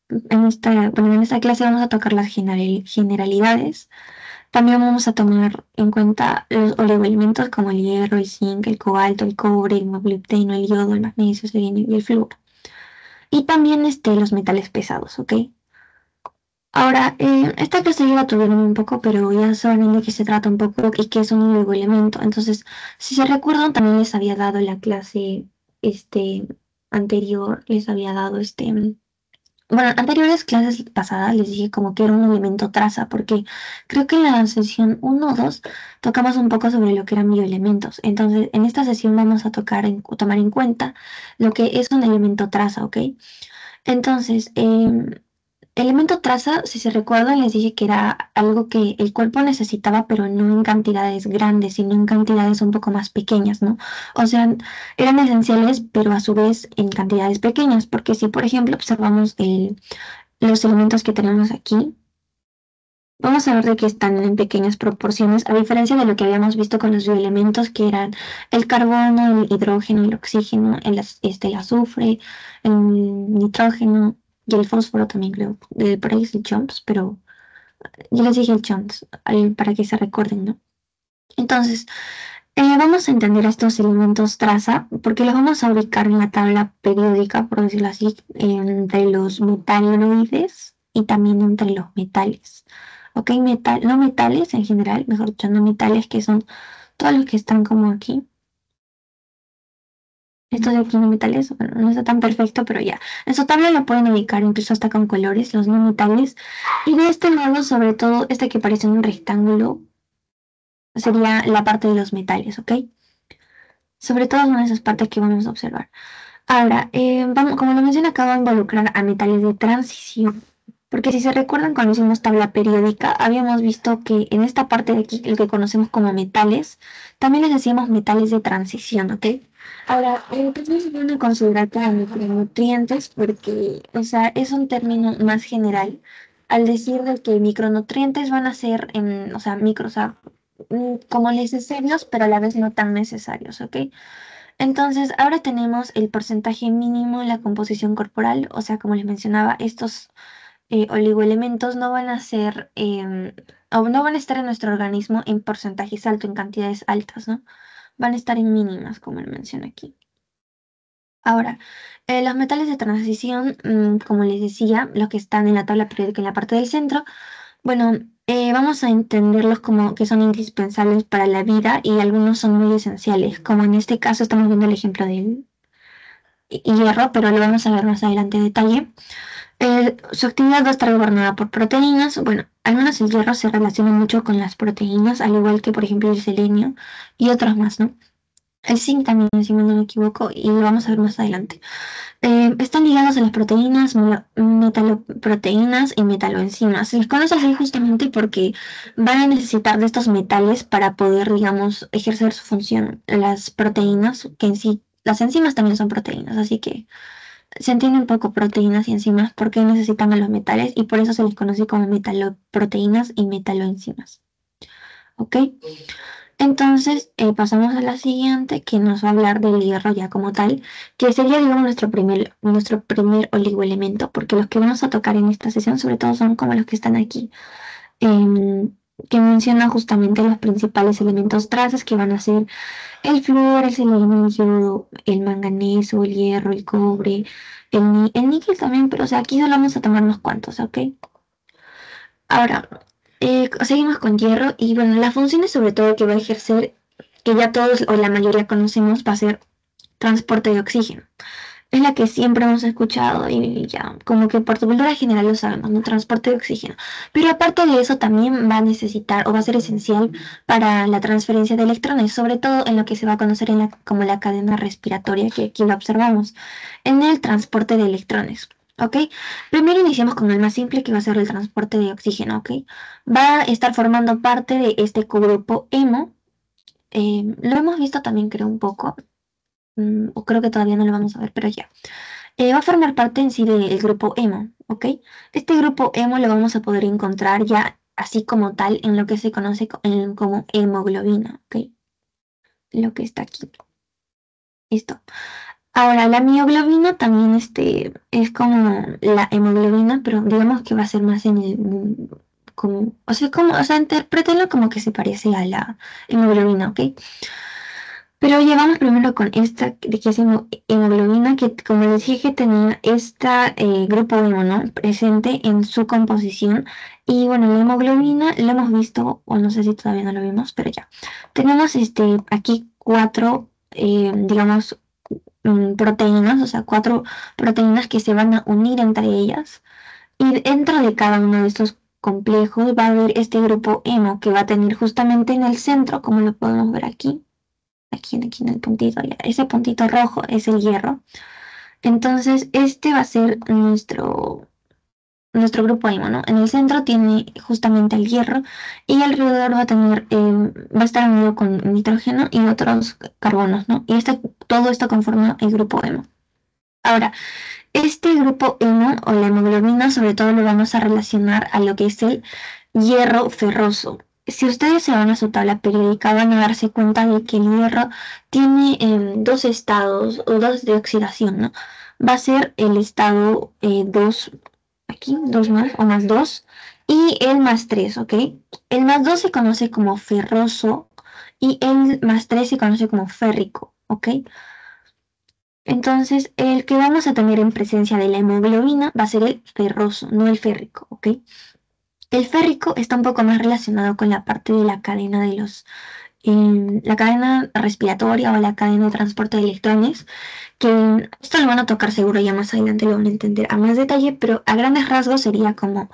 bueno, en esta clase vamos a tocar las generalidades. También vamos a tomar en cuenta los oligoelementos como el hierro, el zinc, el cobalto, el cobre, el molibdeno, el yodo, el magnesio, el selenio y el flúor. Y también los metales pesados, ¿ok? Ahora, esta clase ya la tuvieron un poco, pero ya saben de qué se trata un poco y qué es un oligoelemento. Entonces, si se recuerdan, también les había dado en la clase este, anterior, les había dado bueno, anteriores clases pasadas les dije como que era un elemento traza, porque creo que en la sesión uno o 2 tocamos un poco sobre lo que eran bioelementos. Entonces, en esta sesión vamos a tomar en cuenta lo que es un elemento traza, ¿ok? Entonces, elemento traza, si se recuerdan, les dije que era algo que el cuerpo necesitaba, pero no en cantidades grandes, sino en cantidades un poco más pequeñas, ¿no? O sea, eran esenciales, pero a su vez en cantidades pequeñas, porque si, por ejemplo, observamos los elementos que tenemos aquí, vamos a ver de que están en pequeñas proporciones, a diferencia de lo que habíamos visto con los bioelementos, que eran el carbono, el hidrógeno, el oxígeno, el azufre, el nitrógeno y el fósforo también creo. Por ahí es el chumps, pero yo les dije el chumps para que se recuerden, ¿no? Entonces, vamos a entender estos elementos traza porque los vamos a ubicar en la tabla periódica, por decirlo así, entre los metaloides y también entre los metales. ¿Ok? No metales en general, mejor dicho, no metales que son todos los que están como aquí. Estos de aquí no metales, bueno, no está tan perfecto, pero ya. En su tabla lo pueden ubicar incluso hasta con colores, los no metales. Y de este lado, sobre todo, este que parece un rectángulo, sería la parte de los metales, ¿ok? Sobre todo son esas partes que vamos a observar. Ahora, como lo mencioné, acá va a involucrar a metales de transición, porque si se recuerdan cuando hicimos tabla periódica, habíamos visto que en esta parte de aquí, el que conocemos como metales, también les decíamos metales de transición, ¿ok? Ahora, también se van a considerar como micronutrientes porque, o sea, es un término más general al decir de que micronutrientes van a ser, o sea, o sea, como necesarios, pero a la vez no tan necesarios, ¿ok? Entonces, ahora tenemos el porcentaje mínimo en la composición corporal, o sea, como les mencionaba, estos oligoelementos no van a ser, o no van a estar en nuestro organismo en porcentajes altos, en cantidades altas, ¿no? Van a estar en mínimas, como les menciono aquí. Ahora, los metales de transición, como les decía, los que están en la tabla periódica en la parte del centro, bueno, vamos a entenderlos como que son indispensables para la vida y algunos son muy esenciales, como en este caso estamos viendo el ejemplo del hierro, pero lo vamos a ver más adelante en detalle. Su actividad va a estar gobernada por proteínas. Bueno, al menos el hierro se relaciona mucho con las proteínas, al igual que por ejemplo el selenio y otros más, ¿no? El zinc también, si no me equivoco, y lo vamos a ver más adelante. Están ligados a las proteínas, metaloproteínas y metaloenzimas. Se les conoce así justamente porque van a necesitar de estos metales para poder, digamos, ejercer su función. Las proteínas, que en sí, las enzimas también son proteínas, así que se entiende un poco proteínas y enzimas porque necesitan a los metales y por eso se les conoce como metaloproteínas y metaloenzimas. ¿Ok? Entonces, pasamos a la siguiente, que nos va a hablar del hierro ya como tal, que sería, digamos, nuestro primer oligoelemento, porque los que vamos a tocar en esta sesión, sobre todo, son como los que están aquí, em, que mencionan justamente los principales elementos trazas, que van a ser el flúor, el selenio, el yodo, el manganeso, el hierro, el cobre, el níquel también, pero o sea, aquí solo vamos a tomar unos cuantos, ¿ok? Ahora, seguimos con hierro y bueno, las funciones sobre todo que va a ejercer, que ya todos o la mayoría conocemos, va a ser transporte de oxígeno. Es la que siempre hemos escuchado y ya, como que por cultura general lo sabemos, ¿no? Transporte de oxígeno. Pero aparte de eso también va a necesitar o va a ser esencial para la transferencia de electrones, sobre todo en lo que se va a conocer como la cadena respiratoria, que aquí lo observamos, en el transporte de electrones. ¿Ok? Primero iniciamos con el más simple que va a ser el transporte de oxígeno, ¿ok? Va a estar formando parte de este grupo hemo. Lo hemos visto también creo un poco, o creo que todavía no lo vamos a ver, pero ya. Va a formar parte en sí del grupo hemo, ¿ok? Este grupo hemo lo vamos a poder encontrar ya así como tal en lo que se conoce como hemoglobina, ¿ok? Lo que está aquí. Listo. Ahora, la mioglobina también es como la hemoglobina, pero digamos que va a ser más en el, como, o sea, interprétenlo como que se parece a la hemoglobina, ¿ok? Pero llevamos primero con esta, de que es hemoglobina, que como les dije, tenía este grupo hemo, ¿no? Presente en su composición. Y bueno, la hemoglobina la hemos visto, o no sé si todavía no lo vimos, pero ya. Tenemos aquí cuatro, digamos, proteínas, o sea, cuatro proteínas que se van a unir entre ellas. Y dentro de cada uno de estos complejos va a haber este grupo hemo que va a tener justamente en el centro, como lo podemos ver aquí en el puntito, ya, ese puntito rojo es el hierro. Entonces, este va a ser nuestro grupo hemo, ¿no? En el centro tiene justamente el hierro y alrededor va a tener, va a estar unido con nitrógeno y otros carbonos, ¿no? Y todo esto conforma el grupo hemo. Ahora, este grupo hemo o la hemoglobina sobre todo lo vamos a relacionar a lo que es el hierro ferroso. Si ustedes se van a su tabla periódica van a darse cuenta de que el hierro tiene dos estados o dos de oxidación, ¿no? Va a ser el estado 2, aquí, 2 más o más 2 y el más 3, ¿ok? El más 2 se conoce como ferroso y el más 3 se conoce como férrico, ¿ok? Entonces, el que vamos a tener en presencia de la hemoglobina va a ser el ferroso, no el férrico, ¿ok? El férrico está un poco más relacionado con la parte de la cadena la cadena respiratoria o la cadena de transporte de electrones, que esto lo van a tocar seguro ya más adelante, lo van a entender a más detalle, pero a grandes rasgos sería como,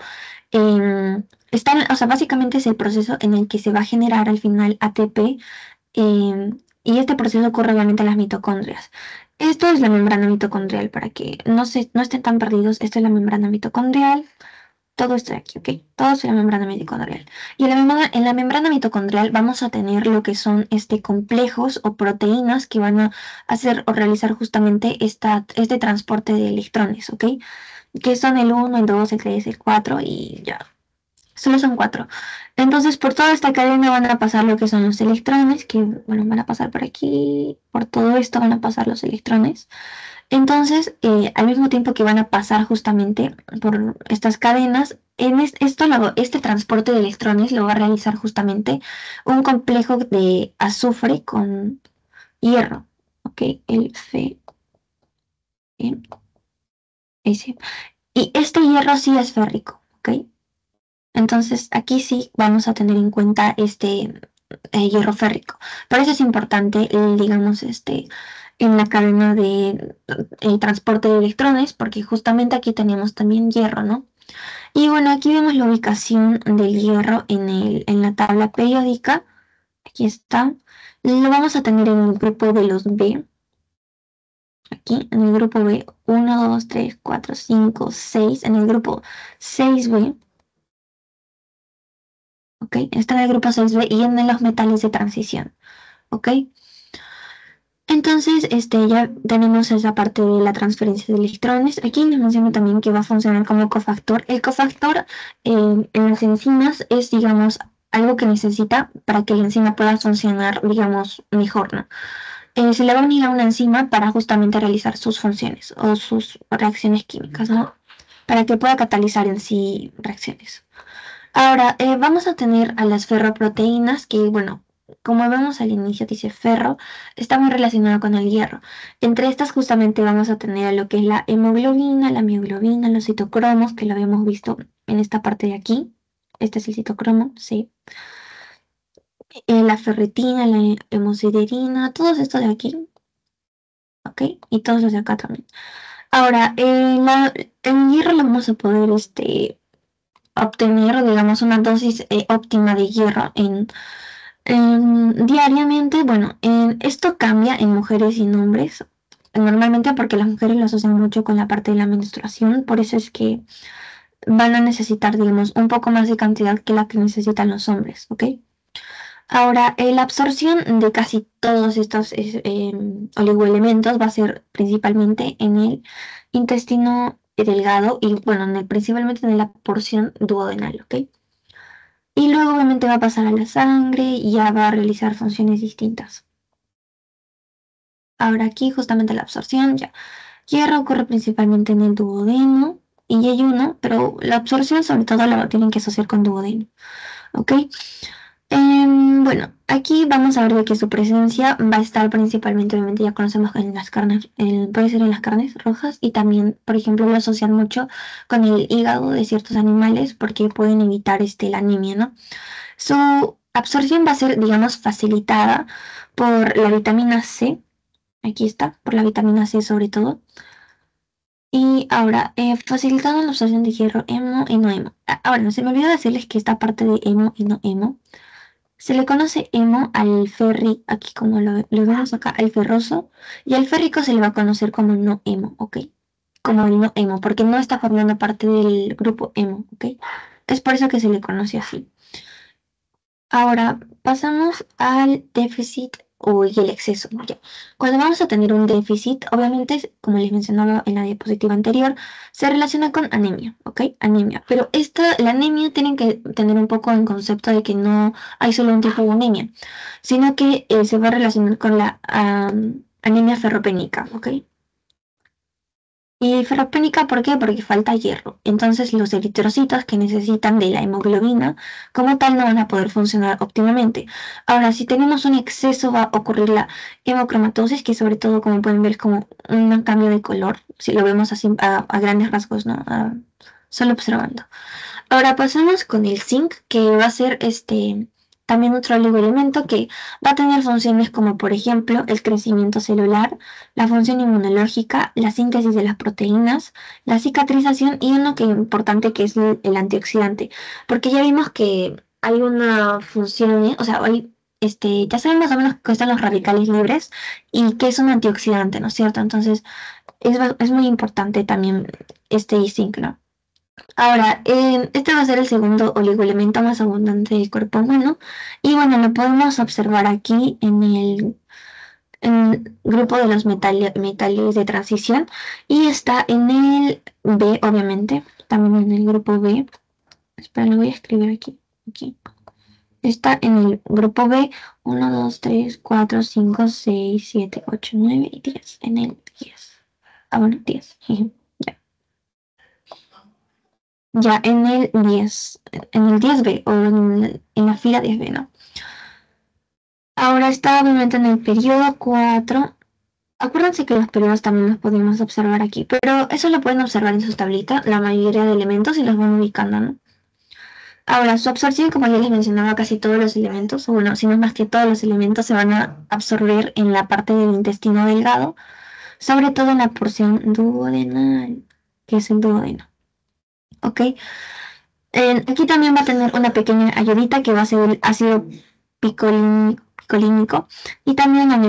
o sea, básicamente es el proceso en el que se va a generar al final ATP. Y este proceso ocurre obviamente en las mitocondrias. Esto es la membrana mitocondrial, para que no estén tan perdidos. Esto es la membrana mitocondrial. Todo esto de aquí, ¿ok? Todo es la membrana mitocondrial. Y en la membrana mitocondrial vamos a tener lo que son complejos o proteínas que van a hacer o realizar justamente este transporte de electrones, ¿ok? Que son el uno, el 2, el 3, el 4 y ya. Solo son cuatro. Entonces, por toda esta cadena van a pasar lo que son los electrones, que, bueno, van a pasar por aquí, por todo esto van a pasar los electrones. Entonces, al mismo tiempo que van a pasar justamente por estas cadenas, este transporte de electrones lo va a realizar justamente un complejo de azufre con hierro, ¿ok? El Fe, ese. Y este hierro sí es férrico, ¿ok? Entonces, aquí sí vamos a tener en cuenta hierro férrico. Por eso es importante, digamos, en la cadena de transporte de electrones, porque justamente aquí tenemos también hierro, ¿no? Y bueno, aquí vemos la ubicación del hierro en la tabla periódica. Aquí está. Lo vamos a tener en el grupo de los B. Aquí, en el grupo B, 1, 2, 3, 4, 5, 6. En el grupo 6B. ¿Ok? Está en el grupo 6B y en los metales de transición, ¿ok? Entonces, ya tenemos esa parte de la transferencia de electrones. Aquí les menciono también que va a funcionar como cofactor. El cofactor en las enzimas es, digamos, algo que necesita para que la enzima pueda funcionar, digamos, mejor, ¿no? Se le va a unir a una enzima para justamente realizar sus funciones o sus reacciones químicas, ¿no? Para que pueda catalizar en sí reacciones. Ahora, vamos a tener a las ferroproteínas que, bueno, como vemos al inicio dice ferro, está muy relacionado con el hierro. Entre estas justamente vamos a tener a lo que es la hemoglobina, la mioglobina, los citocromos, que lo habíamos visto en esta parte de aquí. Este es el citocromo, sí. La ferritina, la hemosiderina, todos estos de aquí, ¿ok? Y todos los de acá también. Ahora, el hierro lo vamos a poder, obtener, digamos, una dosis óptima de hierro diariamente. Bueno, esto cambia en mujeres y en hombres, normalmente porque las mujeres lo asocian mucho con la parte de la menstruación, por eso es que van a necesitar, digamos, un poco más de cantidad que la que necesitan los hombres, ¿ok? Ahora, la absorción de casi todos estos oligoelementos va a ser principalmente en el intestino delgado y, bueno, principalmente en la porción duodenal, ¿ok? Y luego obviamente va a pasar a la sangre y ya va a realizar funciones distintas. Ahora aquí justamente la absorción, ya. Hierro ocurre principalmente en el duodeno y ayuno, pero la absorción sobre todo la tienen que asociar con duodeno, ¿ok? Bueno, aquí vamos a ver de que su presencia va a estar principalmente, obviamente ya conocemos en las carnes, puede ser en las carnes rojas y también, por ejemplo, lo asocian mucho con el hígado de ciertos animales porque pueden evitar la anemia, ¿no? Su absorción va a ser, digamos, facilitada por la vitamina C, aquí está, por la vitamina C sobre todo. Y ahora, facilitando la absorción de hierro, hemo y no hemo. Ahora, no se me olvidó decirles que esta parte de hemo y no hemo se le conoce hemo al ferri, aquí como lo vemos acá, al ferroso, y al férrico se le va a conocer como no hemo, ¿ok? Como el no hemo, porque no está formando parte del grupo hemo, ¿ok? Es por eso que se le conoce así. Ahora pasamos al déficit o y el exceso, ¿no? Ya. Cuando vamos a tener un déficit, obviamente, como les mencionaba en la diapositiva anterior, se relaciona con anemia, ¿ok? Anemia. Pero la anemia tienen que tener un poco en concepto de que no hay solo un tipo de anemia, sino que se va a relacionar con la anemia ferropénica, ¿ok? Y ferropénica, ¿por qué? Porque falta hierro. Entonces los eritrocitos que necesitan de la hemoglobina como tal no van a poder funcionar óptimamente. Ahora, si tenemos un exceso va a ocurrir la hemocromatosis, que sobre todo como pueden ver es como un cambio de color, si lo vemos así a grandes rasgos, ¿no? Solo observando. Ahora pasamos con el zinc, que va a ser también otro oligoelemento que va a tener funciones como por ejemplo el crecimiento celular, la función inmunológica, la síntesis de las proteínas, la cicatrización y uno que importante que es el antioxidante, porque ya vimos que hay una función, o sea, ya sabemos más o menos que están los radicales libres y que es un antioxidante, ¿no es cierto? Entonces es muy importante también este zinc, ¿no? Ahora, este va a ser el segundo oligoelemento más abundante del cuerpo humano y bueno, lo podemos observar aquí en el grupo de los metales de transición y está en el B, obviamente, también en el grupo B. Espera, lo voy a escribir aquí. Está en el grupo B 1, 2, 3, 4, 5, 6, 7, 8, 9 y 10. En el 10. Ah, bueno, 10. Ya en el 10B o en la fila 10B, ¿no? Ahora está obviamente en el periodo 4. Acuérdense que los periodos también los podemos observar aquí, pero eso lo pueden observar en sus tablitas, la mayoría de elementos y los van ubicando, ¿no? Ahora, su absorción, como ya les mencionaba, casi todos los elementos, o bueno, si no es más que todos los elementos se van a absorber en la parte del intestino delgado, sobre todo en la porción duodenal, que es el duodeno, ¿ok? Aquí también va a tener una pequeña ayudita que va a ser el ácido picolínico y también la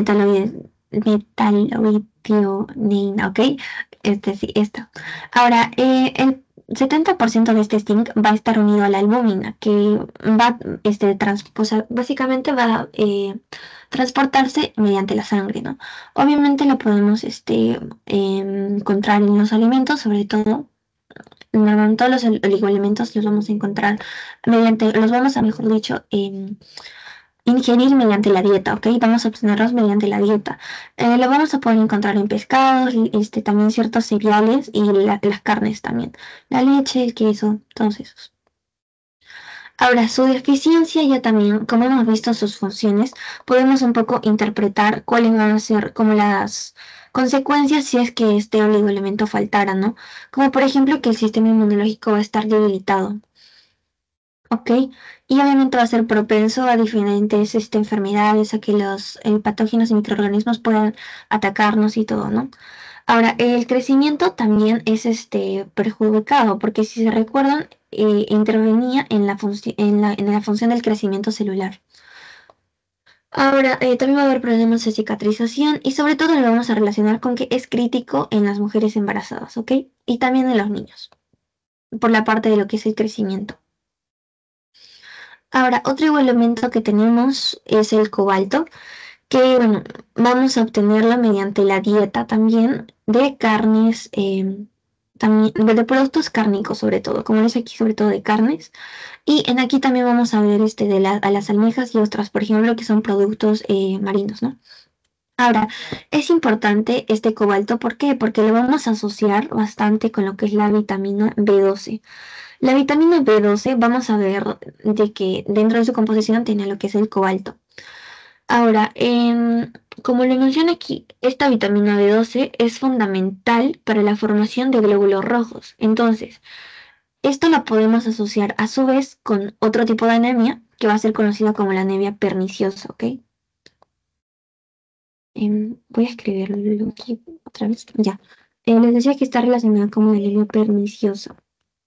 metallothioneína, ¿ok? Sí, esto. Ahora, el 70% de este zinc va a estar unido a la albúmina, que va, básicamente va a transportarse mediante la sangre, ¿no? Obviamente lo podemos encontrar en los alimentos, sobre todo todos los oligoelementos los vamos a encontrar los vamos a, mejor dicho, ingerir mediante la dieta, ¿ok? Vamos a obtenerlos mediante la dieta. Lo vamos a poder encontrar en pescados, también ciertos cereales y las carnes también. La leche, el queso, todos esos. Ahora, su deficiencia ya también, como hemos visto sus funciones, podemos un poco interpretar cuáles van a ser como las consecuencias si es que este oligoelemento faltara, ¿no? Como por ejemplo que el sistema inmunológico va a estar debilitado, ¿ok? Y obviamente va a ser propenso a diferentes enfermedades, a que los patógenos y microorganismos puedan atacarnos y todo, ¿no? Ahora, el crecimiento también es perjudicado, porque si se recuerdan, intervenía en la función del crecimiento celular. Ahora, también va a haber problemas de cicatrización y sobre todo lo vamos a relacionar con que es crítico en las mujeres embarazadas, ¿ok? Y también en los niños, por la parte de lo que es el crecimiento. Ahora, otro elemento que tenemos es el cobalto, que bueno, vamos a obtenerlo mediante la dieta también de carnes, también de productos cárnicos sobre todo, como es aquí sobre todo de carnes. Y en aquí también vamos a ver a las almejas y ostras, por ejemplo, que son productos marinos, ¿no? Ahora, es importante este cobalto, ¿por qué? Porque lo vamos a asociar bastante con lo que es la vitamina B12. La vitamina B12 vamos a ver de que dentro de su composición tiene lo que es el cobalto. Ahora, como lo menciona aquí, esta vitamina B12 es fundamental para la formación de glóbulos rojos. Entonces, esto lo podemos asociar a su vez con otro tipo de anemia que va a ser conocida como la anemia perniciosa, ¿ok? Voy a escribirlo aquí otra vez. Ya. Les decía que está relacionada con la anemia perniciosa.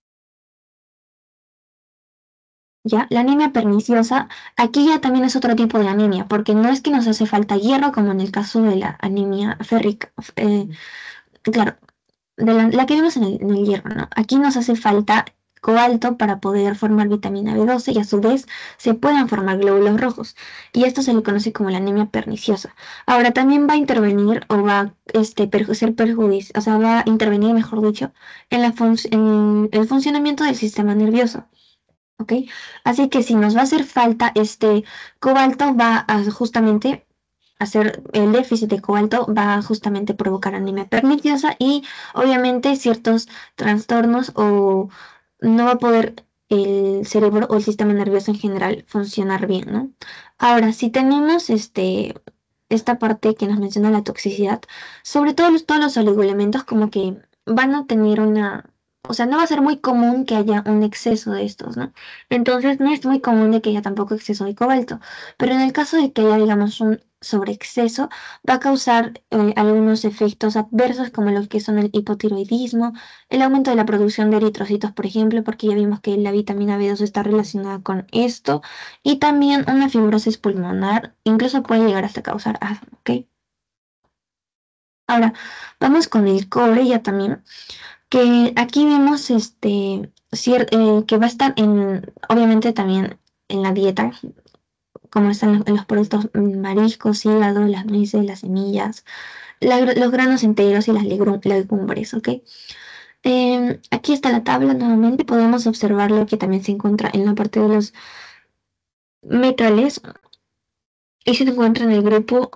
Ya, la anemia perniciosa, aquí ya también es otro tipo de anemia, porque no es que nos hace falta hierro como en el caso de la anemia férrica. Claro, de la que vemos en el hierro, ¿no? Aquí nos hace falta cobalto para poder formar vitamina B12 y a su vez se puedan formar glóbulos rojos. Y esto se le conoce como la anemia perniciosa. Ahora también va a intervenir o va a ser perjudicial, o sea, va a intervenir, mejor dicho, en el funcionamiento del sistema nervioso. ¿Ok? Así que si nos va a hacer falta este cobalto, va a justamente hacer el déficit de cobalto, va a justamente provocar anemia perniciosa y obviamente ciertos trastornos o no va a poder el cerebro o el sistema nervioso en general funcionar bien, ¿no? Ahora, si tenemos esta parte que nos menciona la toxicidad, sobre todo todos los oligoelementos como que van a tener o sea, no va a ser muy común que haya un exceso de estos, ¿no? Entonces no es muy común de que haya tampoco exceso de cobalto, pero en el caso de que haya, digamos, un sobreexceso, va a causar algunos efectos adversos como los que son el hipotiroidismo, el aumento de la producción de eritrocitos, por ejemplo, porque ya vimos que la vitamina B2 está relacionada con esto, y también una fibrosis pulmonar, incluso puede llegar hasta causar asma, ¿ok? Ahora, vamos con el cobre ya también, que aquí vemos que va a estar obviamente también en la dieta, como están en los productos mariscos, hígado, las nueces, las semillas, los granos enteros y las legumbres, ¿ok? Aquí está la tabla nuevamente, podemos observar lo que también se encuentra en la parte de los metales y se encuentra en el grupo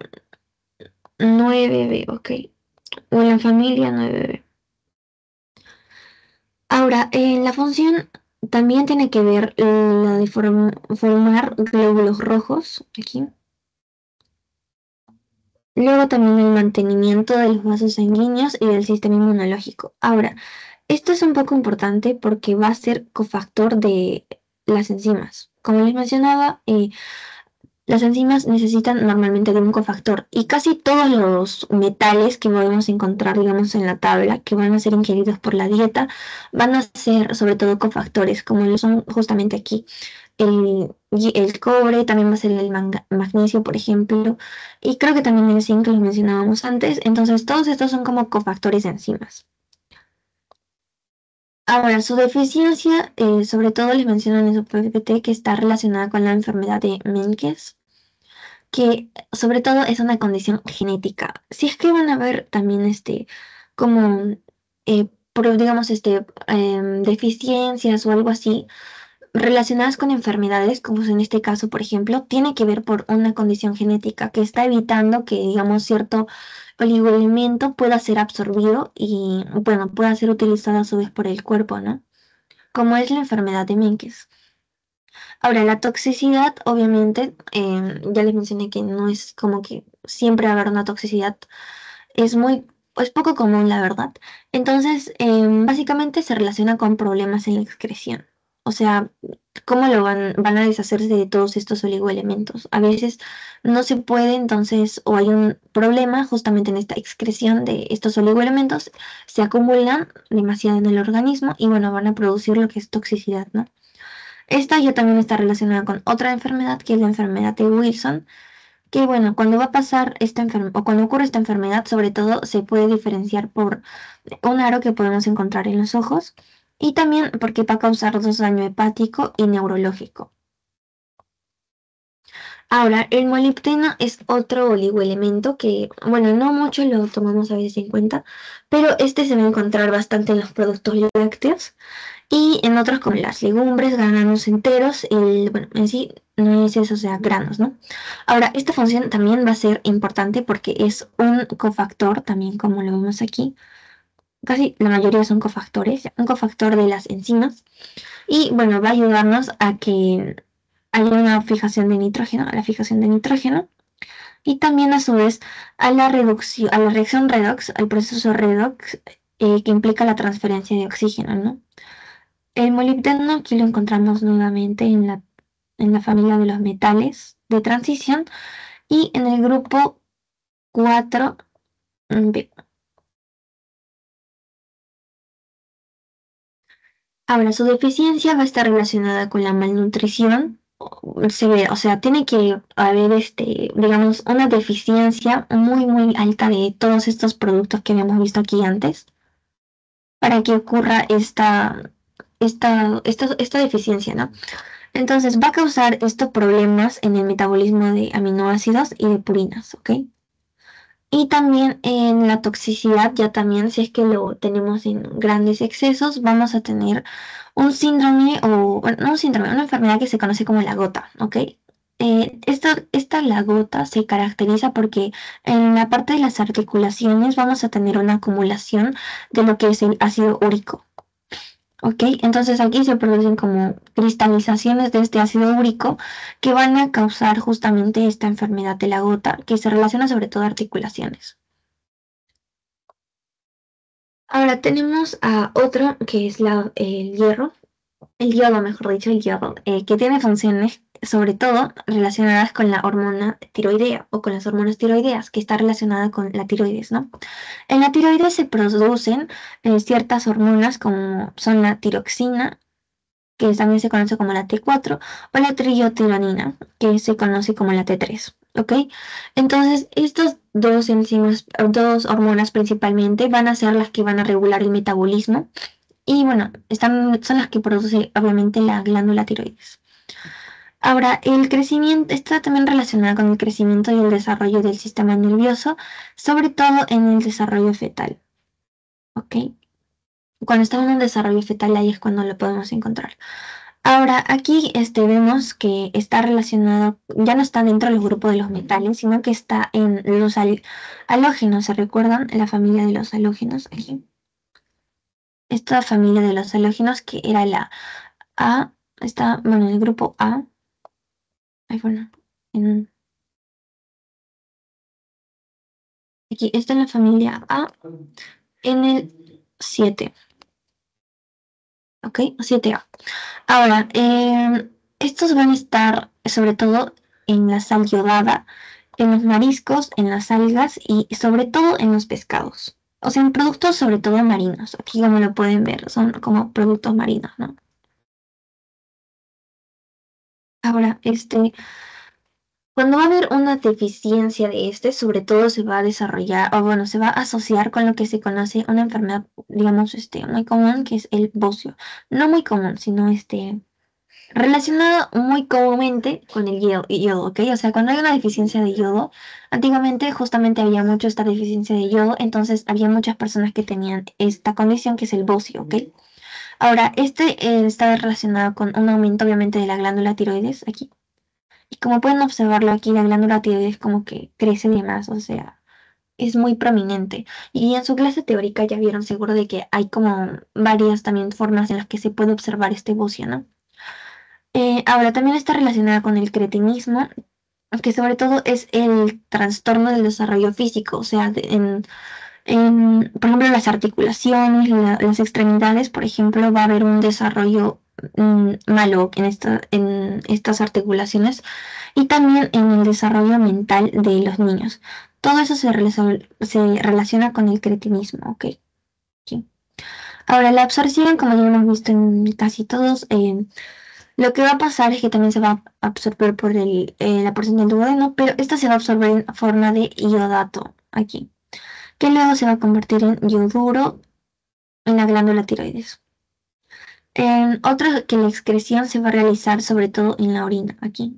9B, ¿ok? O en la familia 9B. Ahora, en la función también tiene que ver la de formar glóbulos rojos, aquí. Luego también el mantenimiento de los vasos sanguíneos y del sistema inmunológico. Ahora, esto es un poco importante porque va a ser cofactor de las enzimas. Como les mencionaba, las enzimas necesitan normalmente de un cofactor y casi todos los metales que podemos encontrar, digamos, en la tabla, que van a ser ingeridos por la dieta, van a ser sobre todo cofactores, como lo son justamente aquí. El cobre, también va a ser el magnesio, por ejemplo, y creo que también el zinc que lo mencionábamos antes. Entonces, todos estos son como cofactores de enzimas. Ahora, su deficiencia, sobre todo les mencionan en su PPT que está relacionada con la enfermedad de Menkes, que sobre todo es una condición genética. Si es que van a ver también como, digamos, deficiencias o algo así relacionadas con enfermedades, como en este caso, por ejemplo, tiene que ver por una condición genética que está evitando que, digamos, cierto oligoelemento pueda ser absorbido y, bueno, pueda ser utilizado a su vez por el cuerpo, ¿no? Como es la enfermedad de Menkes. Ahora, la toxicidad, obviamente, ya les mencioné que no es como que siempre va a haber una toxicidad, es es poco común, la verdad. Entonces, básicamente se relaciona con problemas en la excreción. O sea, cómo van a deshacerse de todos estos oligoelementos. A veces no se puede, entonces, o hay un problema justamente en esta excreción de estos oligoelementos, se acumulan demasiado en el organismo y bueno, van a producir lo que es toxicidad, ¿no? Esta ya también está relacionada con otra enfermedad, que es la enfermedad de Wilson, que bueno, cuando va a pasar esta enfermedad, o cuando ocurre esta enfermedad, sobre todo se puede diferenciar por un aro que podemos encontrar en los ojos y también porque va a causarnos daño hepático y neurológico. Ahora, el molibdeno es otro oligoelemento que, bueno, no mucho lo tomamos a veces en cuenta, pero este se va a encontrar bastante en los productos lácteos. Y en otros como las legumbres, granos enteros, bueno, en sí nueces, o sea, granos, ¿no? Ahora, esta función también va a ser importante porque es un cofactor, también como lo vemos aquí. Casi la mayoría son cofactores, un cofactor de las enzimas. Y bueno, va a ayudarnos a que haya una fijación de nitrógeno, a la fijación de nitrógeno. Y también a su vez a la reducción, a la reacción redox, al proceso redox, que implica la transferencia de oxígeno, ¿no? El molibdeno aquí lo encontramos nuevamente en la familia de los metales de transición y en el grupo 4B. Ahora, su deficiencia va a estar relacionada con la malnutrición severa, o sea, tiene que haber, digamos, una deficiencia muy, muy alta de todos estos productos que habíamos visto aquí antes para que ocurra esta deficiencia, ¿no? Entonces va a causar estos problemas en el metabolismo de aminoácidos y de purinas, ¿ok? Y también en la toxicidad, ya también si es que lo tenemos en grandes excesos, vamos a tener un síndrome o, bueno, no un síndrome, una enfermedad que se conoce como la gota, ¿ok? La gota se caracteriza porque en la parte de las articulaciones vamos a tener una acumulación de lo que es el ácido úrico. ¿Ok? Entonces aquí se producen como cristalizaciones de este ácido úrico que van a causar justamente esta enfermedad de la gota, que se relaciona sobre todo a articulaciones. Ahora tenemos a otro que es el hierro, el yodo, mejor dicho, el yodo, que tiene funciones sobre todo relacionadas con la hormona tiroidea o con las hormonas tiroideas, que está relacionada con la tiroides, ¿no? En la tiroides se producen ciertas hormonas como son la tiroxina, que también se conoce como la T4, o la triotironina, que se conoce como la T3. ¿Ok? Entonces, estas dos enzimas, dos hormonas principalmente, van a ser las que van a regular el metabolismo y bueno, son las que produce obviamente la glándula tiroides. Ahora, el crecimiento está también relacionado con el crecimiento y el desarrollo del sistema nervioso, sobre todo en el desarrollo fetal. ¿Ok? Cuando está en un desarrollo fetal, ahí es cuando lo podemos encontrar. Ahora, aquí vemos que está relacionado, ya no está dentro del grupo de los metales, sino que está en los halógenos. ¿Se recuerdan? La familia de los halógenos. Aquí. Esta familia de los halógenos que era la A, está, bueno, el grupo A. Ay, bueno, en- aquí está en la familia A en el 7. ¿Ok? 7A. Ahora, estos van a estar sobre todo en la sal yodada, en los mariscos, en las algas y sobre todo en los pescados. O sea, en productos sobre todo marinos. Aquí como lo pueden ver, son como productos marinos, ¿no? Ahora, cuando va a haber una deficiencia de sobre todo se va a desarrollar, o bueno, se va a asociar con lo que se conoce una enfermedad, digamos, muy común, que es el bocio. No muy común, sino relacionado muy comúnmente con el yodo, ¿ok? O sea, cuando hay una deficiencia de yodo, antiguamente justamente había mucho esta deficiencia de yodo, entonces había muchas personas que tenían esta condición que es el bocio, ¿ok? Ahora, está relacionado con un aumento obviamente de la glándula tiroides aquí. Y como pueden observarlo aquí, la glándula tiroides como que crece de más, o sea, es muy prominente. Y en su clase teórica ya vieron seguro de que hay como varias también formas en las que se puede observar este bocio, ¿no? Ahora también está relacionada con el cretinismo, que sobre todo es el trastorno del desarrollo físico, o sea, por ejemplo, las articulaciones, las extremidades, por ejemplo, va a haber un desarrollo malo en estas articulaciones y también en el desarrollo mental de los niños. Todo eso se relaciona con el cretinismo, ¿ok? Sí. Ahora, la absorción, como ya hemos visto en casi todos, lo que va a pasar es que también se va a absorber por la porción del duodeno, pero esta se va a absorber en forma de iodato aquí, que luego se va a convertir en yoduro en la glándula tiroides. Otro que la excreción se va a realizar sobre todo en la orina aquí.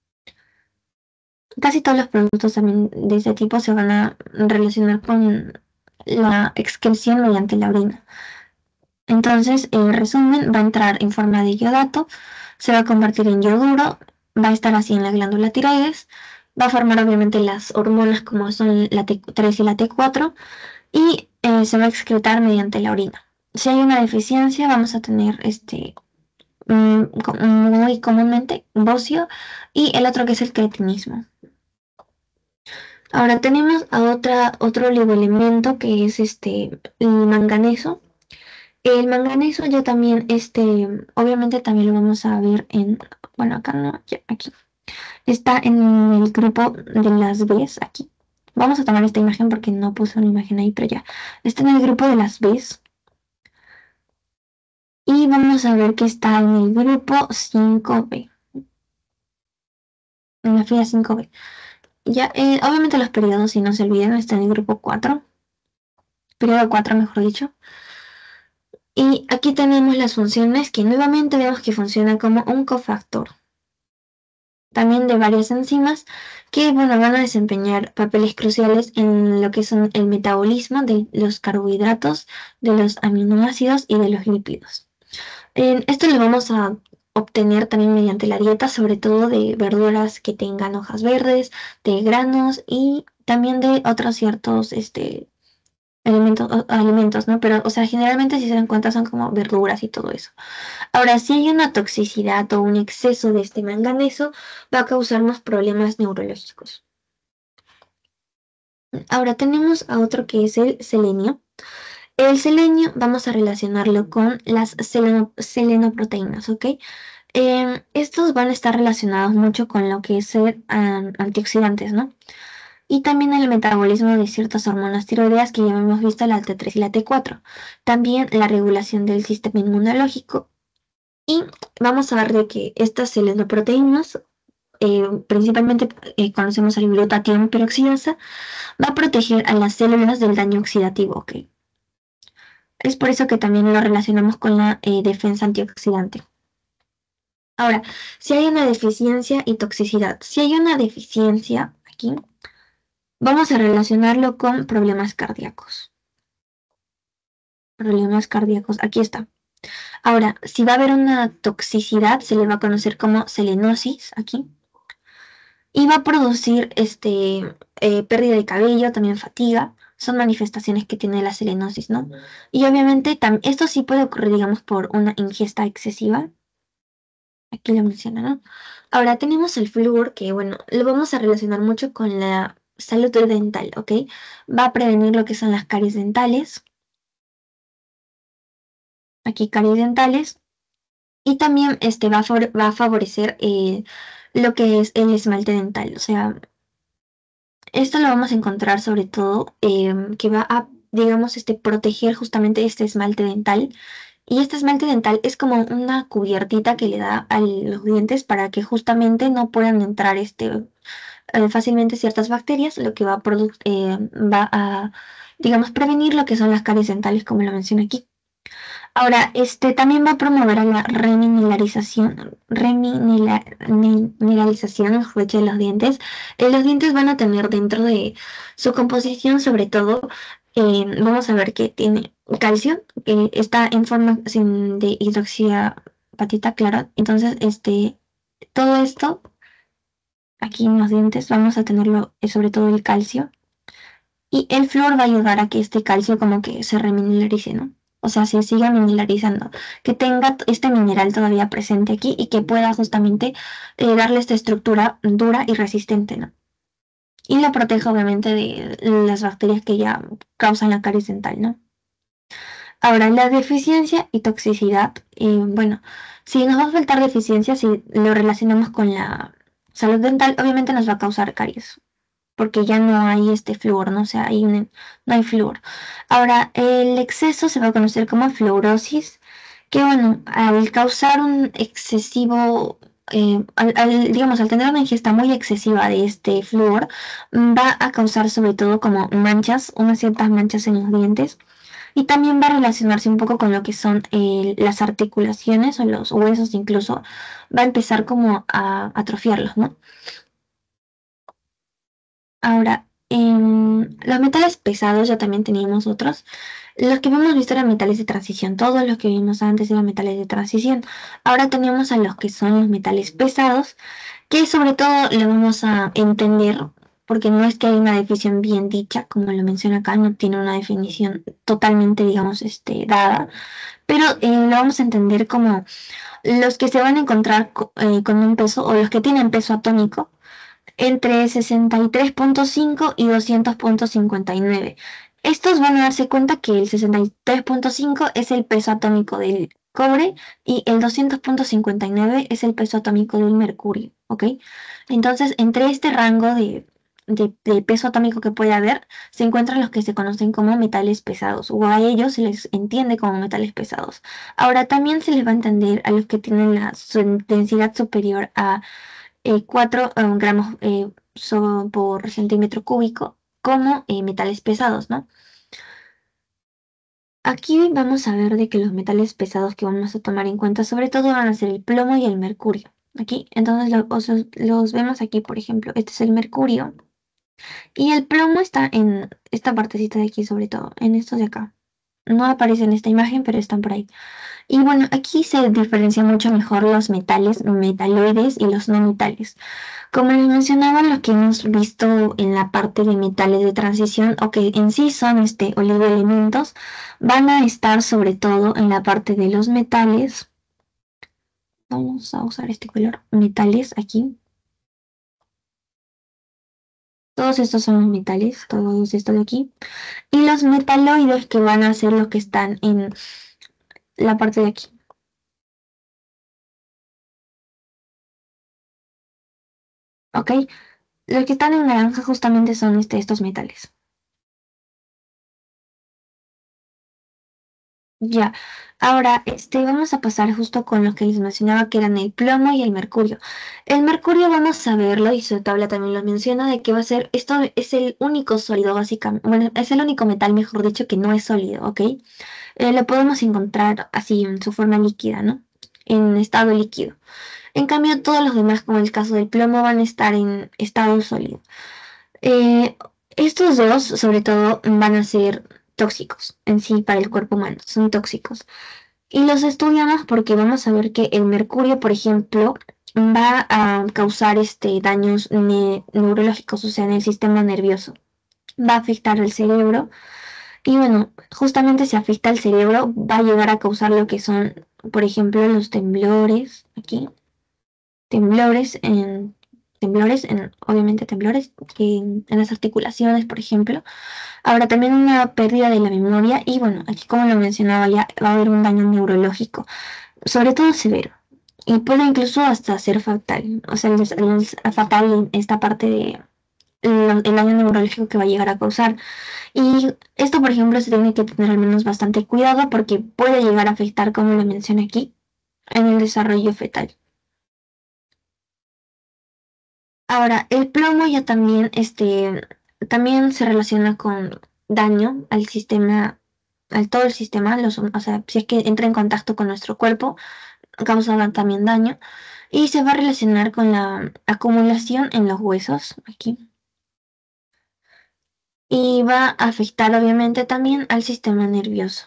Casi todos los productos también de este tipo se van a relacionar con la excreción mediante la orina. Entonces, en resumen, va a entrar en forma de iodato, se va a convertir en yoduro, va a estar así en la glándula tiroides, va a formar obviamente las hormonas como son la T3 y la T4 y se va a excretar mediante la orina. Si hay una deficiencia, vamos a tener muy comúnmente bocio y el otro que es el cretinismo. Ahora tenemos a otro oligoelemento que es el manganeso. El manganeso ya también, obviamente también lo vamos a ver bueno, acá no, ya, aquí. Está en el grupo de las Bs, aquí. Vamos a tomar esta imagen porque no puse una imagen ahí, pero ya. Está en el grupo de las Bs. Y vamos a ver que está en el grupo 5B, en la fila 5B. Ya, obviamente los periodos, si no se olviden, están en el grupo 4, periodo 4 mejor dicho. Y aquí tenemos las funciones que nuevamente vemos que funcionan como un cofactor. También de varias enzimas que bueno, van a desempeñar papeles cruciales en lo que son el metabolismo de los carbohidratos, de los aminoácidos y de los lípidos. Esto lo vamos a obtener también mediante la dieta, sobre todo de verduras que tengan hojas verdes, de granos y también de otros ciertos alimentos, ¿no? Pero, o sea, generalmente si se dan cuenta son como verduras y todo eso. Ahora, si hay una toxicidad o un exceso de este manganeso, va a causarnos problemas neurológicos. Ahora tenemos a otro que es el selenio. El selenio vamos a relacionarlo con las selenoproteínas, ¿ok? Estos van a estar relacionados mucho con lo que es ser antioxidantes, ¿no? Y también el metabolismo de ciertas hormonas tiroideas que ya hemos visto, la T3 y la T4. También la regulación del sistema inmunológico. Y vamos a ver de que estas selenoproteínas, principalmente conocemos el glutatión peroxidasa, va a proteger a las células del daño oxidativo, ¿ok? Es por eso que también lo relacionamos con la defensa antioxidante. Ahora, si hay una deficiencia y toxicidad. Si hay una deficiencia aquí, vamos a relacionarlo con problemas cardíacos. Problemas cardíacos, aquí está. Ahora, si va a haber una toxicidad, se le va a conocer como selenosis, aquí. Y va a producir pérdida de cabello, también fatiga. Son manifestaciones que tiene la selenosis, ¿no? Y obviamente esto sí puede ocurrir, digamos, por una ingesta excesiva. Aquí lo menciona, ¿no? Ahora tenemos el flúor, que bueno, lo vamos a relacionar mucho con la salud dental, ¿ok? Va a prevenir lo que son las caries dentales. Aquí caries dentales. Y también va a favorecer lo que es el esmalte dental. O sea, esto lo vamos a encontrar sobre todo que va a, digamos, proteger justamente este esmalte dental. Y este esmalte dental es como una cubiertita que le da a los dientes para que justamente no puedan entrar fácilmente ciertas bacterias, lo que va a, digamos, prevenir lo que son las caries dentales, como lo menciono aquí. Ahora, también va a promover a la remineralización, mejor dicho, de los dientes. Los dientes van a tener dentro de su composición, sobre todo, vamos a ver que tiene calcio, que está en forma de hidroxiapatita, claro. Entonces, todo esto, aquí en los dientes, vamos a tenerlo, sobre todo el calcio. Y el flúor va a ayudar a que este calcio como que se remineralice, ¿no? O sea, se siga mineralizando, que tenga este mineral todavía presente aquí y que pueda justamente darle esta estructura dura y resistente, ¿no? Y la proteja obviamente de las bacterias que ya causan la caries dental, ¿no? Ahora, la deficiencia y toxicidad, bueno, si nos va a faltar deficiencia, si lo relacionamos con la salud dental, obviamente nos va a causar caries porque ya no hay flúor, ¿no? O sea, no hay flúor. Ahora, el exceso se va a conocer como fluorosis, que bueno, al causar un excesivo, digamos, al tener una ingesta muy excesiva de este flúor, va a causar sobre todo como manchas, unas ciertas manchas en los dientes. Y también va a relacionarse un poco con lo que son las articulaciones o los huesos, incluso va a empezar como a atrofiarlos, ¿no? Ahora, Los metales pesados ya también teníamos otros. Los que hemos visto eran metales de transición. Todos los que vimos antes eran metales de transición. Ahora tenemos a los que son los metales pesados, que sobre todo le vamos a entender, porque no es que haya una definición bien dicha, como lo menciona acá, no tiene una definición totalmente, digamos, dada, pero lo vamos a entender como los que se van a encontrar con un peso o los que tienen peso atómico entre 63,5 y 200,59. Estos van a darse cuenta que el 63,5 es el peso atómico del cobre y el 200,59 es el peso atómico del mercurio, ¿ok? Entonces, entre este rango de peso atómico que puede haber, se encuentran los que se conocen como metales pesados, o a ellos se les entiende como metales pesados. Ahora, también se les va a entender a los que tienen la densidad superior a 4 gramos por centímetro cúbico como metales pesados, ¿no? Aquí vamos a ver de que los metales pesados que vamos a tomar en cuenta sobre todo van a ser el plomo y el mercurio. Aquí, entonces los vemos aquí, por ejemplo, este es el mercurio y el plomo está en esta partecita de aquí sobre todo, en estos de acá. No aparece en esta imagen, pero están por ahí. Y bueno, aquí se diferencian mucho mejor los metales metaloides y los no metales. Como les mencionaba, lo que hemos visto en la parte de metales de transición, o que en sí son oligoelementos, van a estar sobre todo en la parte de los metales. Vamos a usar este color, metales aquí. Todos estos son los metales, todos estos de aquí. Y los metaloides que van a ser los que están en la parte de aquí. ¿Ok? Los que están en naranja justamente son estos metales. Ya, ahora vamos a pasar justo con lo que les mencionaba que eran el plomo y el mercurio. El mercurio vamos a verlo y su tabla también lo menciona de que va a ser, esto es el único sólido básicamente, bueno, es el único metal mejor dicho que no es sólido, ¿ok? Lo podemos encontrar así en su forma líquida, ¿no? En estado líquido. En cambio, todos los demás, como el caso del plomo, van a estar en estado sólido. Eh, Estos dos, sobre todo, van a ser tóxicos en sí para el cuerpo humano, son tóxicos. Y los estudiamos porque vamos a ver que el mercurio, por ejemplo, va a causar daños neurológicos, o sea, en el sistema nervioso. Va a afectar el cerebro. Y bueno, justamente si afecta el cerebro, va a llegar a causar lo que son, por ejemplo, los temblores, aquí, obviamente temblores en las articulaciones, por ejemplo. Ahora también una pérdida de la memoria y bueno, aquí como lo mencionaba ya, va a haber un daño neurológico sobre todo severo, y puede incluso hasta ser fatal, o sea, fatal en esta parte de el daño neurológico que va a llegar a causar. Y esto, por ejemplo, se tiene que tener al menos bastante cuidado porque puede llegar a afectar, como lo mencioné aquí, en el desarrollo fetal. Ahora, el plomo ya también, también se relaciona con daño al sistema, al todo el sistema, o sea, si es que entra en contacto con nuestro cuerpo, causa también daño y se va a relacionar con la acumulación en los huesos aquí y va a afectar obviamente también al sistema nervioso.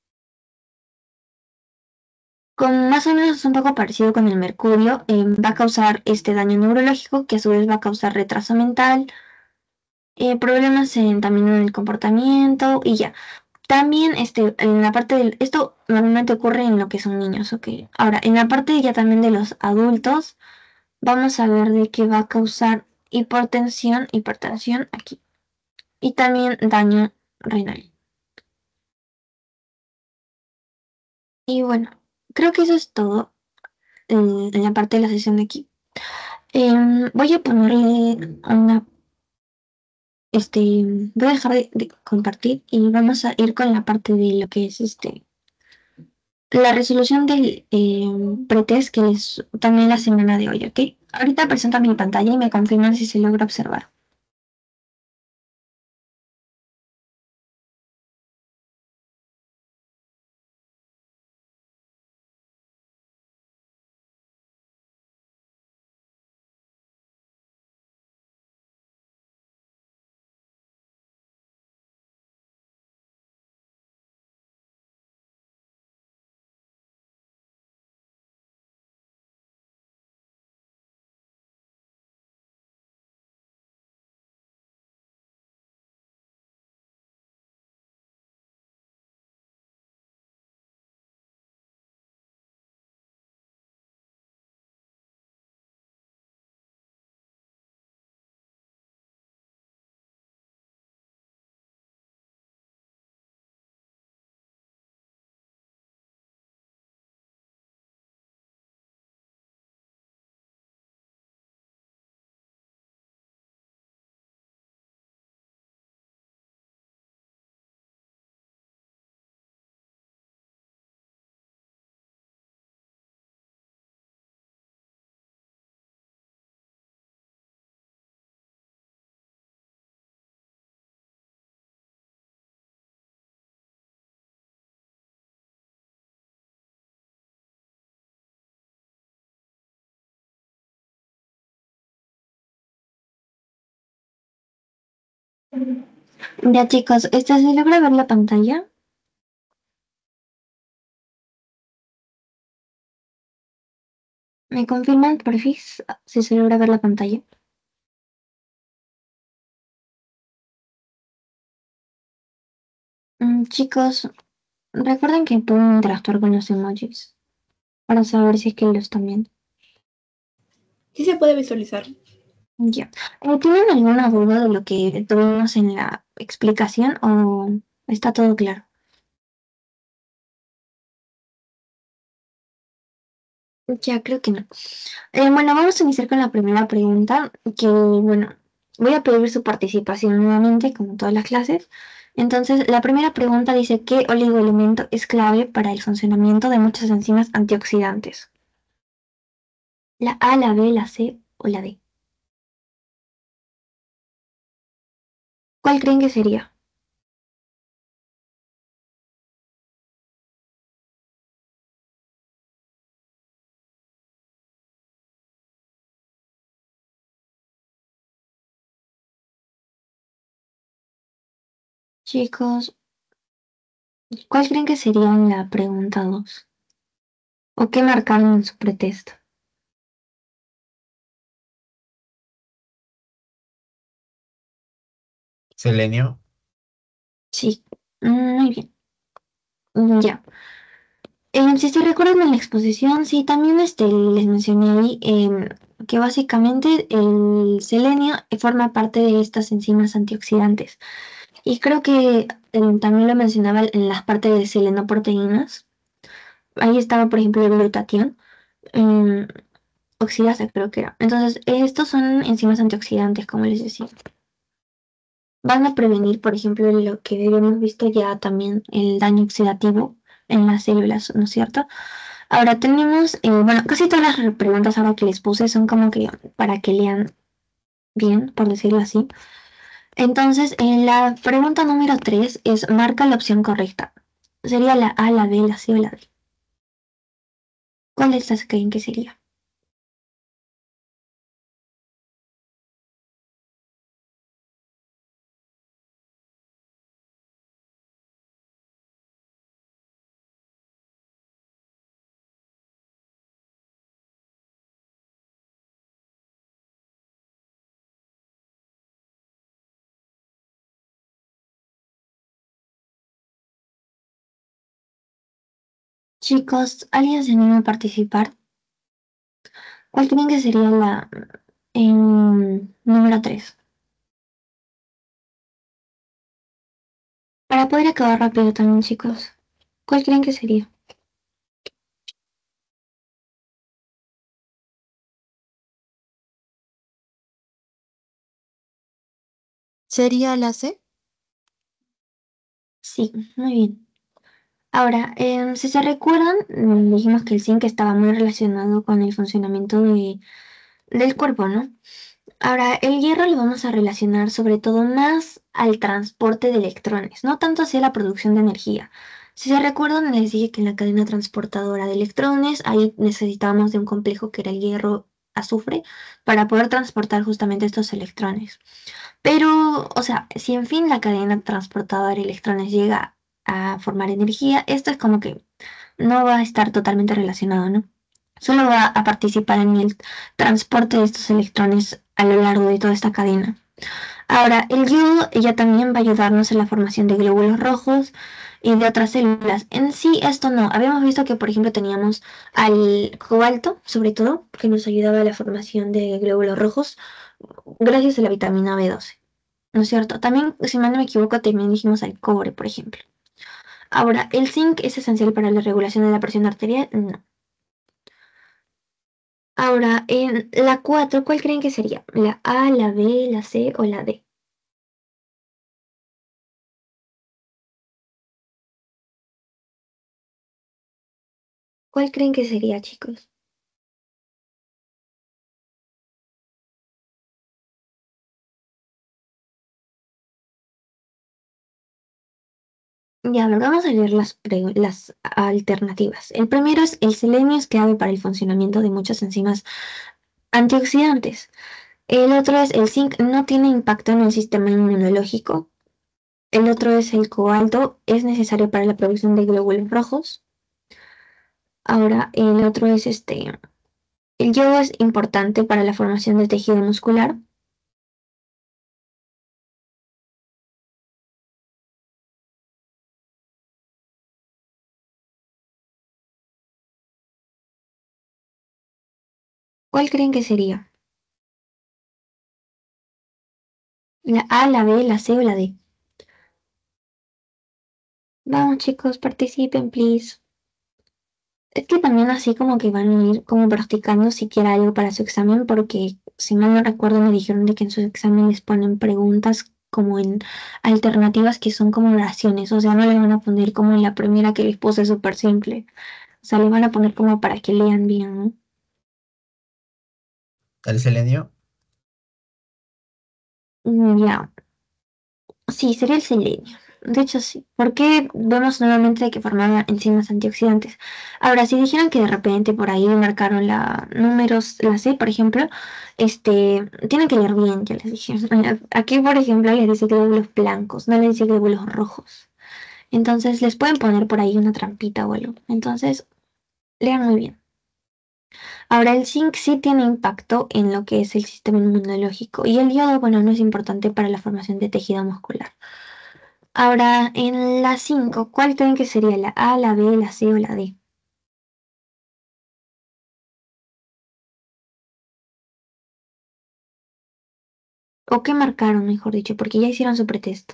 Con más o menos un poco parecido con el mercurio, va a causar este daño neurológico que a su vez va a causar retraso mental, problemas también en el comportamiento y ya. También en la parte del, esto normalmente ocurre en lo que son niños, ¿ok? Ahora, en la parte ya también de los adultos, vamos a ver de qué va a causar hipertensión aquí. Y también daño renal. Y bueno, creo que eso es todo en la parte de la sesión de aquí. Voy a ponerle voy a dejar de compartir y vamos a ir con la parte de lo que es la resolución del pretest que es también la semana de hoy, ¿ok? Ahorita presento mi pantalla y me confirman si se logra observar. Ya chicos, ¿se logra ver la pantalla? ¿Me confirman, porfis, si se logra ver la pantalla? Chicos, recuerden que pueden interactuar con los emojis para saber si es que lo están viendo. Sí se puede visualizar. Ya. ¿Tienen alguna duda de lo que tuvimos en la explicación o está todo claro? Ya, creo que no. Bueno, vamos a iniciar con la primera pregunta, que bueno, voy a pedir su participación nuevamente, como todas las clases. Entonces, la primera pregunta dice, ¿qué oligoelemento es clave para el funcionamiento de muchas enzimas antioxidantes? ¿La A, la B, la C o la D? ¿Cuál creen que sería? Chicos, ¿cuál creen que sería la pregunta 2? ¿O qué marcaron en su pretexto? Selenio. Sí, muy bien. Ya. Si se recuerdan en la exposición, sí, también les mencioné ahí que básicamente el selenio forma parte de estas enzimas antioxidantes. Y creo que también lo mencionaba en las partes de selenoproteínas. Ahí estaba, por ejemplo, el glutatión, em, oxidasa creo que era. Entonces, estos son enzimas antioxidantes, como les decía. Van a prevenir, por ejemplo, lo que habíamos visto ya también, el daño oxidativo en las células, ¿no es cierto? Ahora tenemos, bueno, casi todas las preguntas ahora que les puse son como que para que lean bien, por decirlo así. Entonces, en la pregunta número 3 es, marca la opción correcta. Sería la A, la B, la C o la D. ¿Cuál de estas creen que sería? Chicos, ¿alguien se anima a participar? ¿Cuál creen que sería la número 3? Para poder acabar rápido también, chicos. ¿Cuál creen que sería? ¿Sería la C? Sí, muy bien. Ahora, si se recuerdan, dijimos que el zinc estaba muy relacionado con el funcionamiento del cuerpo, ¿no? Ahora, el hierro lo vamos a relacionar sobre todo más al transporte de electrones, no tanto hacia la producción de energía. Si se recuerdan, les dije que en la cadena transportadora de electrones, ahí necesitábamos de un complejo que era el hierro azufre para poder transportar justamente estos electrones. Pero, o sea, si en fin la cadena transportadora de electrones llega a formar energía, esto es como que no va a estar totalmente relacionado, ¿no? Solo va a participar en el transporte de estos electrones a lo largo de toda esta cadena. Ahora, el yodo ya también va a ayudarnos en la formación de glóbulos rojos y de otras células. En sí, esto no. Habíamos visto que, por ejemplo, teníamos al cobalto, sobre todo, que nos ayudaba a la formación de glóbulos rojos gracias a la vitamina B12. ¿No es cierto? También, si mal no me equivoco, también dijimos al cobre, por ejemplo. Ahora, ¿el zinc es esencial para la regulación de la presión arterial? No. Ahora, en la 4, ¿cuál creen que sería? ¿La A, la B, la C o la D? ¿Cuál creen que sería, chicos? Ya, a ver, vamos a leer las alternativas. El primero es el selenio es clave para el funcionamiento de muchas enzimas antioxidantes. El otro es el zinc, no tiene impacto en el sistema inmunológico. El otro es el cobalto, es necesario para la producción de glóbulos rojos. Ahora, el otro es el yodo es importante para la formación de tejido muscular. ¿Cuál creen que sería? ¿La A, la B, la C o la D? Vamos chicos, participen, please. Es que también así como que van a ir como practicando siquiera algo para su examen, porque si mal no recuerdo me dijeron de que en sus exámenes ponen preguntas como en alternativas que son como oraciones, o sea, no le van a poner como en la primera que les puse súper simple, o sea, le van a poner como para que lean bien, ¿no? ¿El selenio? Ya, sí, sería el selenio. De hecho, sí, porque vemos nuevamente que formaban enzimas antioxidantes. Ahora, si dijeran que de repente por ahí marcaron la números, la C, por ejemplo, tienen que leer bien, ya les dije. Aquí, por ejemplo, les dice glóbulos blancos, no les dice glóbulos rojos. Entonces, les pueden poner por ahí una trampita o algo. Entonces, lean muy bien. Ahora, el zinc sí tiene impacto en lo que es el sistema inmunológico y el yodo, bueno, no es importante para la formación de tejido muscular. Ahora, en la 5, ¿cuál creen que sería la A, la B, la C o la D? ¿O qué marcaron, mejor dicho? Porque ya hicieron su pretexto.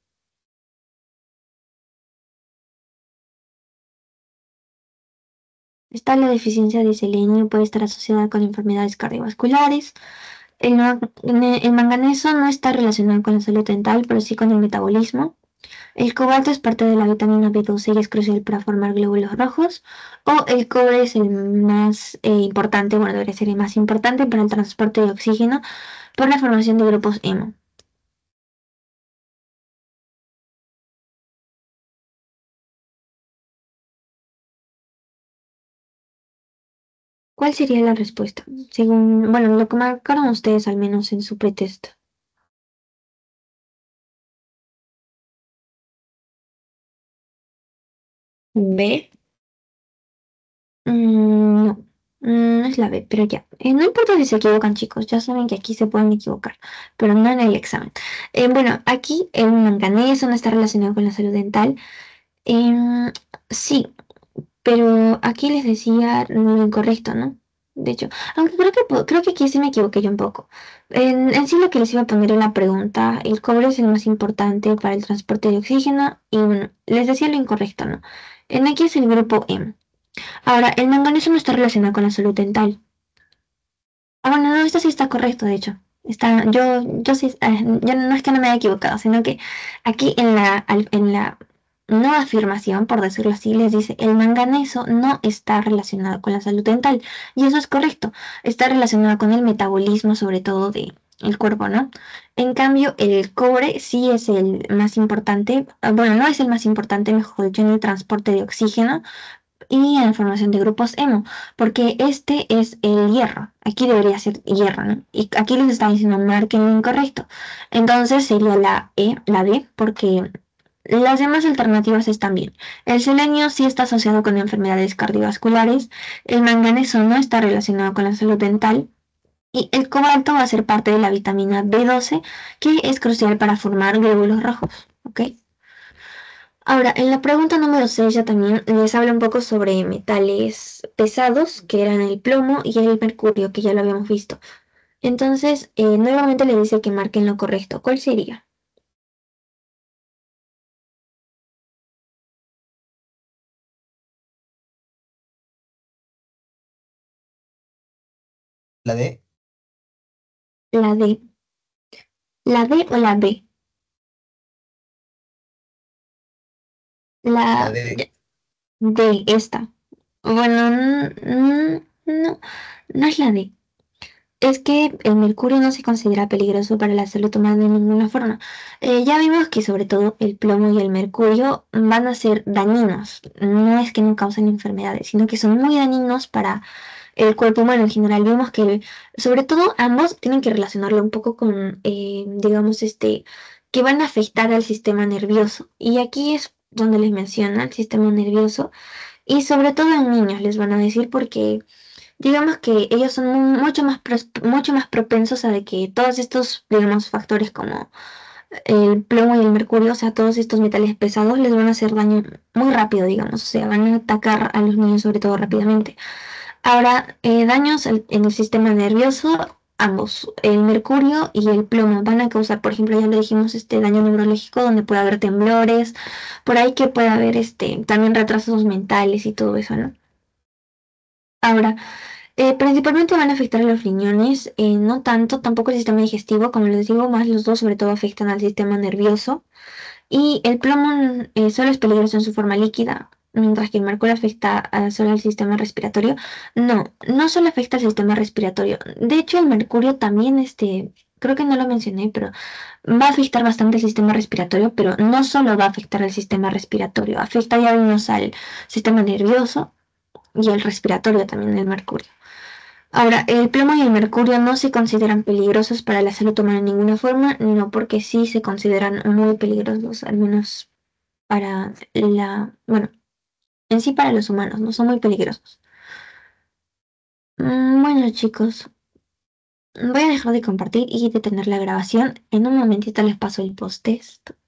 Está la deficiencia de selenio, puede estar asociada con enfermedades cardiovasculares. El manganeso no está relacionado con la salud dental, pero sí con el metabolismo. El cobalto es parte de la vitamina B12 y es crucial para formar glóbulos rojos. O el cobre es el más importante, bueno, debería ser el más importante para el transporte de oxígeno por la formación de grupos hemo. ¿Cuál sería la respuesta? Según, bueno, lo que marcaron ustedes al menos en su pretexto. ¿B? No, no es la B, pero ya. No importa si se equivocan, chicos, ya saben que aquí se pueden equivocar, pero no en el examen. Bueno, aquí el manganeso no está relacionado con la salud dental. Em, sí, pero aquí les decía lo incorrecto, ¿no? De hecho, aunque creo que aquí sí me equivoqué yo un poco. En sí lo que les iba a poner en la pregunta, el cobre es el más importante para el transporte de oxígeno y bueno, les decía lo incorrecto, ¿no? En aquí es el grupo M. Ahora, el manganeso no está relacionado con la salud dental. Ah, bueno, no, esto sí está correcto, de hecho. Yo sí, yo no es que no me haya equivocado, sino que aquí en la no afirmación, por decirlo así, les dice el manganeso no está relacionado con la salud dental. Y eso es correcto. Está relacionado con el metabolismo, sobre todo el cuerpo, ¿no? En cambio, el cobre sí es el más importante, bueno, no es el más importante, mejor dicho, en el transporte de oxígeno y en la formación de grupos hemo, porque este es el hierro. Aquí debería ser hierro, ¿no? Y aquí les está diciendo marquen lo incorrecto. Entonces sería la E, la B, porque las demás alternativas están bien. El selenio sí está asociado con enfermedades cardiovasculares, el manganeso no está relacionado con la salud dental y el cobalto va a ser parte de la vitamina B12, que es crucial para formar glóbulos rojos, ¿ok? Ahora, en la pregunta número 6 ya también les habla un poco sobre metales pesados, que eran el plomo y el mercurio, que ya lo habíamos visto. Entonces, nuevamente le dice que marquen lo correcto. ¿Cuál sería? ¿La D? ¿La D? ¿La D o la B? La La D. D, esta. Bueno, no, no es la D. Es que el mercurio no se considera peligroso para la salud humana de ninguna forma. Ya vimos que sobre todo el plomo y el mercurio van a ser dañinos. No es que no causen enfermedades, sino que son muy dañinos para el cuerpo humano en general. Vimos que, sobre todo, ambos tienen que relacionarlo un poco con, digamos, que van a afectar al sistema nervioso. Y aquí es donde les menciona el sistema nervioso. Y sobre todo en niños les van a decir porque digamos que ellos son mucho más propensos a de que todos estos, digamos, factores como el plomo y el mercurio, o sea, todos estos metales pesados les van a hacer daño muy rápido, digamos, o sea, van a atacar a los niños sobre todo rápidamente. Ahora, daños en el sistema nervioso, ambos, el mercurio y el plomo van a causar, por ejemplo, ya le dijimos, daño neurológico donde puede haber temblores, por ahí que puede haber también retrasos mentales y todo eso, ¿no? Ahora, principalmente van a afectar a los riñones, no tanto, tampoco el sistema digestivo, como les digo, más los dos sobre todo afectan al sistema nervioso. Y el plomo solo es peligroso en su forma líquida, mientras que el mercurio afecta solo al sistema respiratorio. No, no solo afecta al sistema respiratorio. De hecho, el mercurio también, creo que no lo mencioné, pero va a afectar bastante el sistema respiratorio, pero no solo va a afectar al sistema respiratorio, afecta ya vimos al sistema nervioso y el respiratorio también del mercurio. Ahora, el plomo y el mercurio no se consideran peligrosos para la salud humana en ninguna forma, no porque sí se consideran muy peligrosos, al menos bueno, en sí para los humanos, no son muy peligrosos. Bueno, chicos, voy a dejar de compartir y detener la grabación. En un momentito les paso el post-test.